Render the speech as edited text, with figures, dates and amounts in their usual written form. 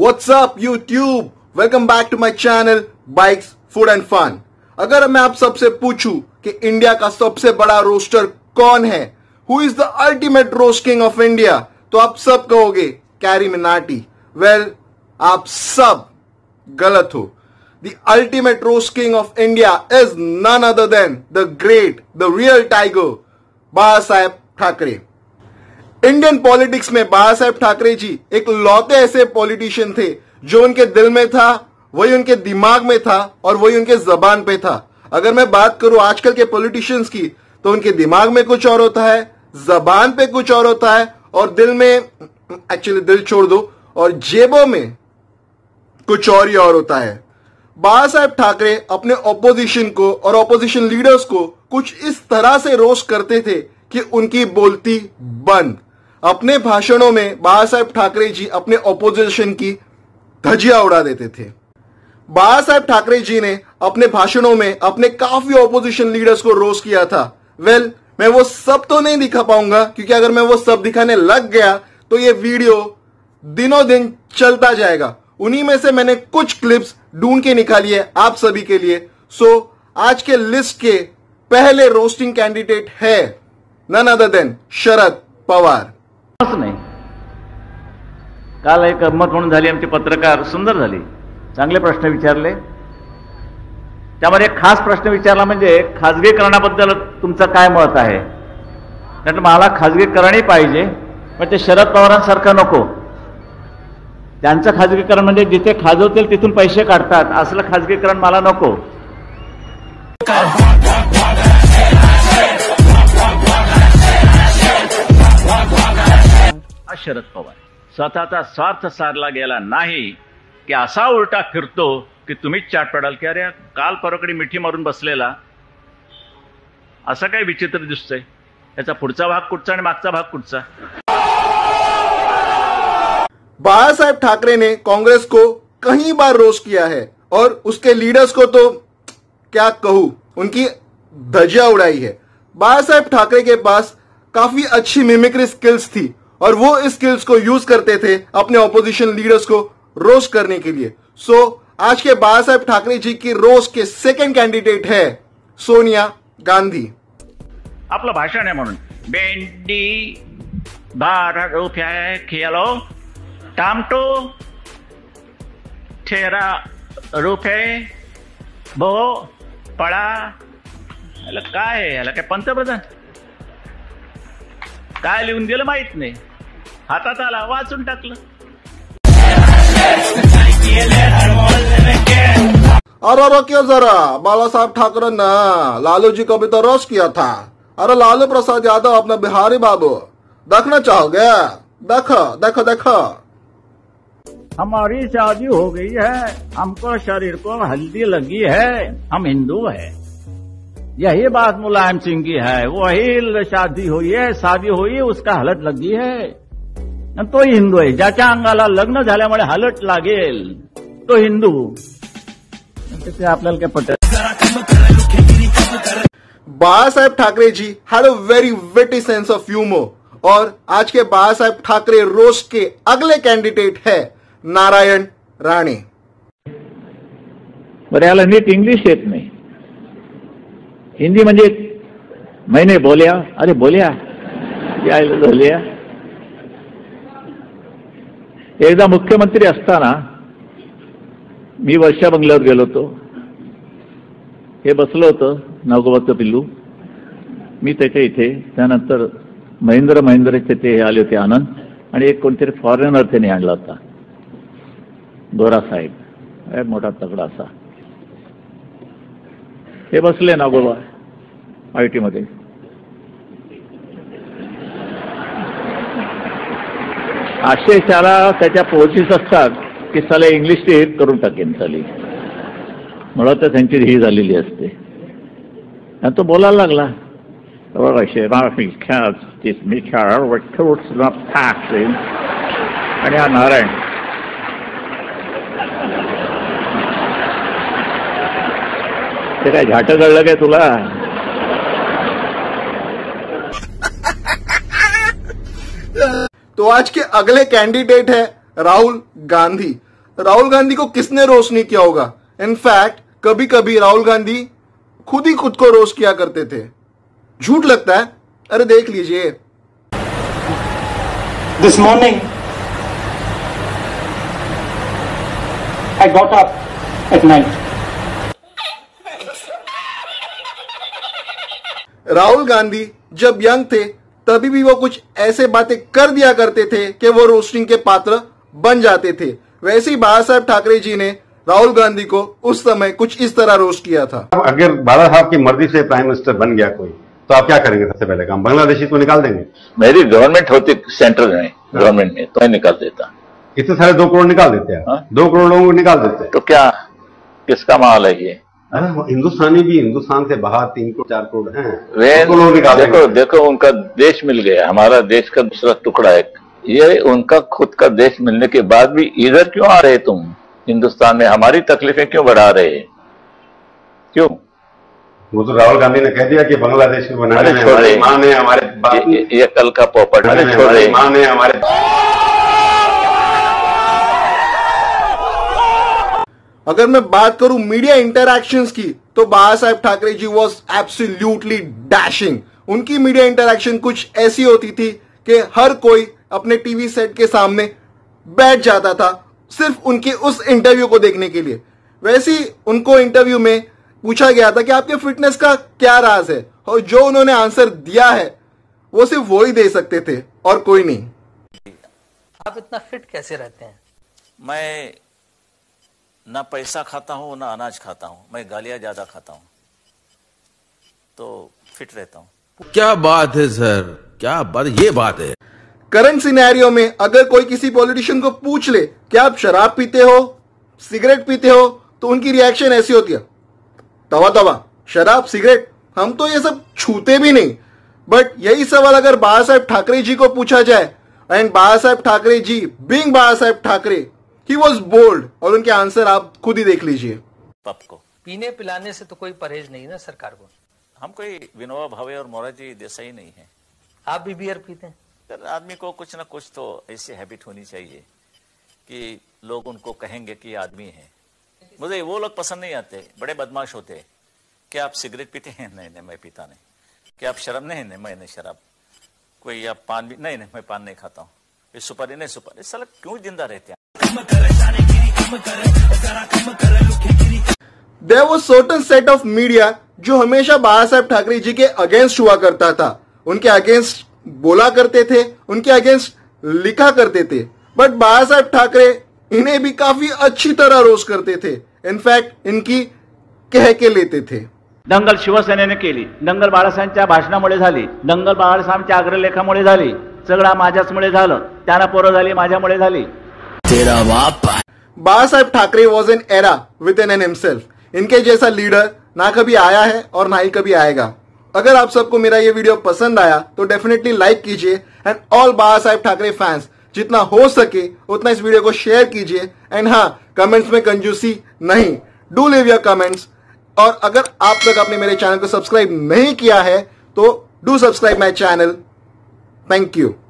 What's up YouTube? Welcome back to my channel Bikes, Food and Fun. अगर मैं आप सबसे पूछूं कि इंडिया का सबसे बड़ा रोस्टर कौन है, Who is the ultimate roast king of India, तो आप सब कहोगे कैरी मिनाटी. वेल, आप सब गलत हो. The ultimate roast king of India is none other than the great, the real tiger, Bala Saheb Thackeray. Indian politics में बाला साहेब ठाकरे जी एक लौते ऐसे पॉलिटिशियन थे जो उनके दिल में था, वही उनके दिमाग में था और वही उनके जबान पे था. अगर मैं बात करूं आजकल के पॉलिटिशियंस की, तो उनके दिमाग में कुछ और होता है, जबान पे कुछ और होता है और दिल में, एक्चुअली दिल छोड़ दो, और जेबों में कुछ और ही और होता है. बाला साहेब ठाकरे अपने ऑपोजिशन को और ऑपोजिशन लीडर्स को कुछ इस तरह से रोस्ट करते थे कि उनकी बोलती बंद. अपने भाषणों में बाला साहेब ठाकरे जी अपने ऑपोजिशन की धज्जियां उड़ा देते थे. बाला साहेब ठाकरे जी ने अपने भाषणों में अपने काफी ऑपोजिशन लीडर्स को रोस्ट किया था. वेल, मैं वो सब तो नहीं दिखा पाऊंगा, क्योंकि अगर मैं वो सब दिखाने लग गया तो ये वीडियो दिनों दिन चलता जाएगा. उन्हीं में से मैंने कुछ क्लिप्स ढूंढ के निकाली है आप सभी के लिए. सो आज के लिस्ट के पहले रोस्टिंग कैंडिडेट है none other than Sharad Pawar. नाही, काल एक गंमत म्हणून झाली. आमचे पत्रकार सुंदर झाली, चांगले प्रश्न विचारले. त्यामध्ये एक खास प्रश्न विचारला, म्हणजे खाजगीकरणाबद्दल तुमचं काय मत आहे. त्यात मला खाजगीकरणही पाहिजे, पण ते शरद पवारांसारखं नको. त्यांचं खाजगीकरण म्हणजे जिथे खाजवतील तिथून पैसे काढतात, असलं खाजगीकरण मला नको. शरद पवार स्वतःचा स्वार्थ साधला गेला नाही की असा उलटा फिरतो की तुम्हीच चाट पडाल की अरे काल परकडे मिठी मारून बसलेला, असं काय विचित्र दिसतंय. याचा पुढचा भाग कुठचा आणि मागचा भाग कुठचा. बाला साहेब ठाकरे ने कांग्रेस को कई बार रोस्ट किया है और उसके लीडर्स को तो क्या कहूं, उनकी धज्जियां उड़ाई है. बाला साहेब ठाकरे के पास काफी अच्छी मिमिक्री स्किल्स थी और वो इस स्किल्स को यूज करते थे अपने ऑपोजिशन लीडर्स को रोस्ट करने के लिए. सो आज के बाला साहेब ठाकरे जी की रोस्ट के सेकंड कैंडिडेट है सोनिया गांधी. आपलं भाषण आहे म्हणून भेंडी 12 रुपये किलो, टमाटो 13 रुपये भोपळा. याला काय आहे, याला काय पंतप्रधान काय लिहून दिलं माहित नाही, हातात आला वाचून टाकलं. अरे रोकियो जरा, बाला साहब ठाकरे ने लालू जी को भी तो रोस्ट किया था. अरे लालू प्रसाद यादव अपना बिहारी बाबू देखना चाहोगे? देखो देखो देखो. हमारी शादी हो गई है, हमको शरीर को हल्दी लगी है, हम हिंदू है. यही बात मुलायम सिंह की है. वही शादी हुई है, शादी हुई, उसका हलत लगी है, तो हिंदू आहे. ज्याच्या अंगाला लग्न झाल्यामुळे हलट लागेल तो हिंदू. ते आपल्याला काय पटेल. Bala Saheb Thackeray ji had a very witty sense of humour. और आज के बाला साहेब ठाकरे रोस्ट के अगले कैंडिडेट है नारायण राणे. बरं, याला नीट इंग्लिश येत नाही. हिंदी म्हणजे मैंने बोलिया, अरे बोलिया यायला बोलिया. एकदा मुख्यमंत्री असताना मी वर्षा बंगल्यावर गेलो होतो. हे बसलो होतं नागोबाचं पिल्लू, मी त्याच्या इथे. त्यानंतर महेंद्रचे ते आले होते आनंद, आणि एक कोणतरी फॉरेनर त्याने आणला होता, गोरा साहेब, मोठा तगडा असा. हे बसले नागोबा आयटी मध्ये. असे त्याला त्याच्या पोहोचीस असतात की साला इंग्लिश ते हेच करून टाकेन चाली, मुळात तर त्यांची ही झालेली असते. आणि तो बोलायला लागला, आणि हा नारायण ते काय झाट कळलं काय तुला. तो आज के अगले कैंडिडेट है राहुल गांधी. राहुल गांधी को किसने रोस्ट नहीं किया होगा। इनफैक्ट कभी कभी राहुल गांधी खुद ही खुद को रोस्ट किया करते थे। झूठ लगता है? अरे देख लीजिए। This morning I got up at night. Rahul Gandhi जब यंग थे तभी भी वो कुछ ऐसे बातें कर दिया करते थे कि वो रोस्टिंग के पात्र बन जाते थे। वैसे ही बाला साहब ठाकरे जी ने राहुल गांधी को उस समय कुछ इस तरह रोस्ट किया था। अगर बाला साहब की मर्जी से प्राइम मिनिस्टर बन गया कोई, तो आप क्या करेंगे? सबसे पहले काम बांग्लादेशी को निकाल देंगे। मेरी गवर्नमेंट होती सेंट्रल में, गवर्नमेंट में, तो मैं निकाल देता। इतने सारे 2 करोड़ निकाल देते हैं। 2 करोड़ लोगों को निकाल देते। तो क्या किसका माल है ये? अरे हिंदुस्तानी भी हिंदुस्तान से बाहर 3 करोड़ 4 करोड़ हैं। देखो उनका देश मिल गया, हमारा देश का दूसरा टुकड़ा है। ये उनका खुद का देश मिलने के बाद भी इधर क्यों आ रहे तुम? हिंदुस्तान में हमारी तकलीफें क्यों बढ़ा रहे? क्यों? वो तो राहुल गांधी ने कह दिया कि बांग्लादेश को बनाने में हमारी मां ने हमारे ये कल का पॉपट है। मां ने हमारे अगर मैं बात करूं मीडिया इंटरैक्शंस की, तो Bala Saheb Thackeray ji was absolutely dashing. उनकी मीडिया इंटरैक्शन कुछ ऐसी होती थी कि हर कोई अपने टीवी सेट के सामने बैठ जाता था सिर्फ उनके उस इंटरव्यू को देखने के लिए। वैसे ही उनको इंटरव्यू में पूछा गया था कि आपके फिटनेस का क्या राज है, और जो उन्होंने आंसर दिया है वो सिर्फ वो ही दे सकते थे और कोई नहीं। आप इतना फिट कैसे रहते हैं? मैं ना पैसा खाता हूं ना अनाज खाता हूं, मैं गालियां ज्यादा खाता हूं, तो फिट रहता हूं। क्या बात है सर, क्या बात, ये बात है। करंट सिनेरियो में अगर कोई किसी पॉलिटिशियन को पूछ ले कि आप शराब पीते हो, सिगरेट पीते हो, तो उनकी रिएक्शन ऐसी होती है, तवा तवा, शराब सिगरेट, हम तो ये सब छूते भी नहीं। बट यही सवाल अगर बाला साहब ठाकरे जी को पूछा जाए, and Bala Saheb Thackeray ji being Bala Saheb Thackeray, he was bold, और उनके आंसर आप खुद ही देख लीजिए। पप को पीने पिलाने से तो कोई परहेज नहीं ना सरकार को। हम कोई विनोबा भावे और मोरारजी देसाई नहीं है। आप भी बियर पीते हैं? आदमी को कुछ ना कुछ तो ऐसी हैबिट होनी चाहिए कि लोग उनको कहेंगे कि आदमी है। मुझे वो लोग पसंद नहीं आते, बड़े बदमाश होते हैं। क्या आप सिगरेट पीते हैं? नहीं नहीं, मैं पीता नहीं। क्या आप शराब? नहीं नहीं, मैं नहीं शराब। कोई आप पान भी? नहीं नहीं, मैं पान नहीं खाता हूँ। ये सुपारी? नहीं सुपारी। साला क्यों जिंदा रहते हैं? There was certain set of media जो हमेशा बाला साहब ठाकरे जी के अगेंस्ट हुआ करता था, उनके अगेंस्ट बोला करते थे, उनके अगेंस्ट लिखा करते थे। बट बाला साहब ठाकरे इन्हें भी काफी अच्छी तरह रोस्ट करते थे। इनफॅक्ट इनकी कह के लेते थे। दंगल शिवसेनेने केली, दंगल बाळासाहेबांच्या भाषणामुळे झाली, दंगल बाळासाहेबांच्या अग्रलेखामुळे झाली, सगळं माझ्याचमुळे झालं, त्यांना पोरं झाली, माझ्यामुळे झाली। तेरा बाप। Bala Saheb Thackeray was an era within himself. इनके जैसा लीडर ना कभी आया है और ना ही कभी आएगा। अगर आप सबको मेरा ये वीडियो पसंद आया तो डेफिनेटली लाइक कीजिए, and all Bala Saheb Thackeray fans जितना हो सके उतना इस वीडियो को शेयर कीजिए। एंड हाँ, कमेंट्स में कंजूसी नहीं, डू लीव योर कमेंट्स। और अगर आप तक आपने मेरे चैनल को सब्सक्राइब नहीं किया है तो do subscribe my channel. Thank you.